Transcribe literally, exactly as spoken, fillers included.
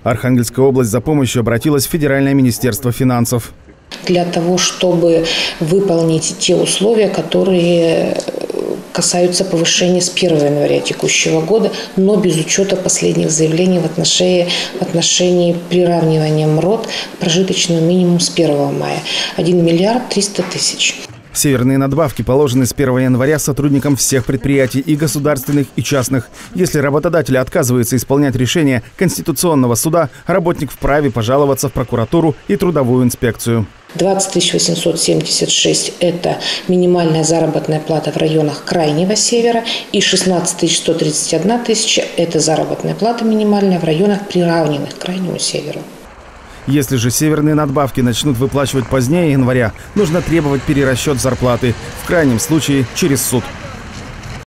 Архангельская область за помощью обратилась в Федеральное министерство финансов. Для того, чтобы выполнить те условия, которые касаются повышения с первого января текущего года, но без учета последних заявлений в отношении, в отношении приравнивания МРОТ к прожиточному минимуму с первого мая. один миллиард триста тысяч. Северные надбавки положены с первого января сотрудникам всех предприятий, и государственных, и частных. Если работодатель отказывается исполнять решение Конституционного суда, работник вправе пожаловаться в прокуратуру и трудовую инспекцию. двадцать тысяч восемьсот семьдесят шесть – это минимальная заработная плата в районах Крайнего Севера, и шестнадцать тысяч сто тридцать одна тысяча – это заработная плата минимальная в районах, приравненных к Крайнему Северу. Если же северные надбавки начнут выплачивать позднее января, нужно требовать перерасчет зарплаты, в крайнем случае через суд.